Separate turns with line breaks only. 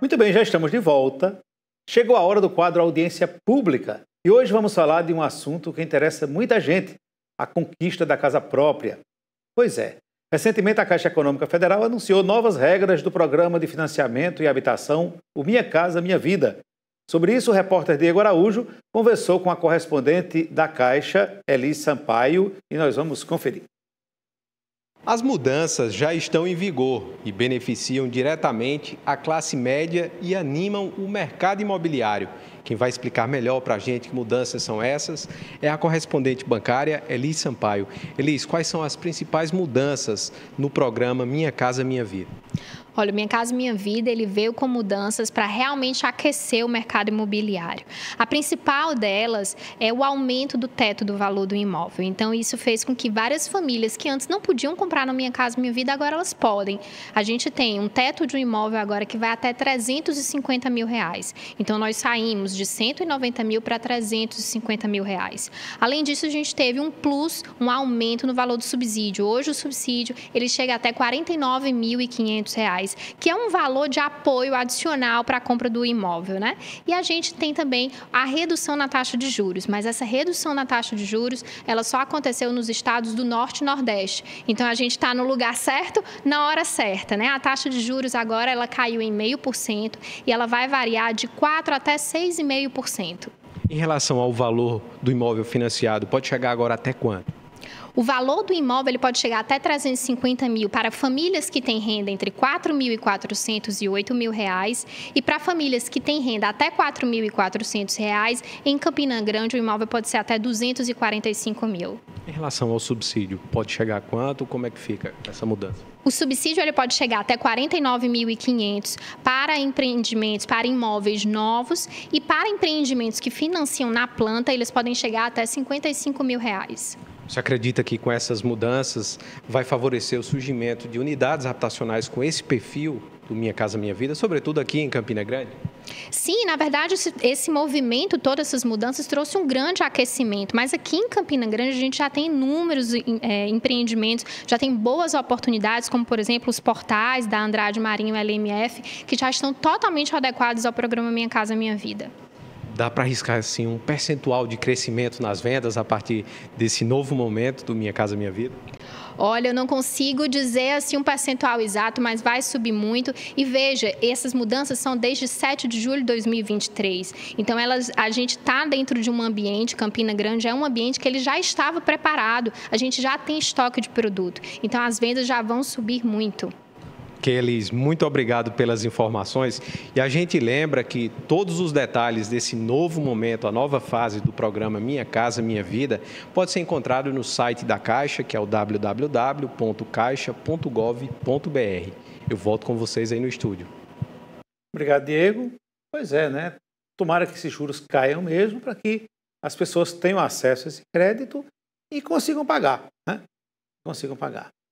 Muito bem, já estamos de volta. Chegou a hora do quadro Audiência Pública e hoje vamos falar de um assunto que interessa muita gente, a conquista da casa própria. Pois é, recentemente a Caixa Econômica Federal anunciou novas regras do Programa de Financiamento e Habitação, o Minha Casa Minha Vida. Sobre isso, o repórter Diego Araújo conversou com a correspondente da Caixa, Elis Sampaio, e nós vamos conferir.
As mudanças já estão em vigor e beneficiam diretamente a classe média e animam o mercado imobiliário. Quem vai explicar melhor para a gente que mudanças são essas é a correspondente bancária Elis Sampaio. Elis, quais são as principais mudanças no programa Minha Casa Minha Vida?
Olha, o Minha Casa Minha Vida, ele veio com mudanças para realmente aquecer o mercado imobiliário. A principal delas é o aumento do teto do valor do imóvel. Então, isso fez com que várias famílias que antes não podiam comprar no Minha Casa Minha Vida, agora elas podem. A gente tem um teto de um imóvel agora que vai até R$350 mil. Então, nós saímos de 190 mil para 350 mil reais. Além disso, a gente teve um plus, um aumento no valor do subsídio. Hoje, o subsídio, ele chega até R$49.500. Que é um valor de apoio adicional para a compra do imóvel, né? E a gente tem também a redução na taxa de juros, mas essa redução na taxa de juros, ela só aconteceu nos estados do Norte e Nordeste. Então, a gente está no lugar certo, na hora certa, né? A taxa de juros agora, ela caiu em 0,5% e ela vai variar de 4% até 6,5%.
Em relação ao valor do imóvel financiado, pode chegar agora até quanto?
O valor do imóvel ele pode chegar até 350 mil para famílias que têm renda entre 4.400 e 8 mil reais e para famílias que têm renda até 4.400 reais, em Campina Grande o imóvel pode ser até 245 mil.
Em relação ao subsídio, pode chegar a quanto? Como é que fica essa mudança?
O subsídio ele pode chegar até 49.500 para empreendimentos, para imóveis novos e para empreendimentos que financiam na planta, eles podem chegar até 55 mil reais.
Você acredita que com essas mudanças vai favorecer o surgimento de unidades habitacionais com esse perfil do Minha Casa Minha Vida, sobretudo aqui em Campina Grande?
Sim, na verdade, esse movimento, todas essas mudanças, trouxe um grande aquecimento. Mas aqui em Campina Grande, a gente já tem inúmeros empreendimentos, já tem boas oportunidades, como, por exemplo, os portais da Andrade Marinho LMF, que já estão totalmente adequados ao programa Minha Casa Minha Vida.
Dá para arriscar assim, um percentual de crescimento nas vendas a partir desse novo momento do Minha Casa Minha Vida?
Olha, eu não consigo dizer assim um percentual exato, mas vai subir muito. E veja, essas mudanças são desde 7 de julho de 2023. Então, a gente está dentro de um ambiente, Campina Grande é um ambiente que ele já estava preparado. A gente já tem estoque de produto. Então, as vendas já vão subir muito.
Elis, muito obrigado pelas informações. E a gente lembra que todos os detalhes desse novo momento, a nova fase do programa Minha Casa Minha Vida, pode ser encontrado no site da Caixa, que é o www.caixa.gov.br. Eu volto com vocês aí no estúdio.
Obrigado, Diego. Pois é, né? Tomara que esses juros caiam mesmo para que as pessoas tenham acesso a esse crédito e consigam pagar, né? Consigam pagar.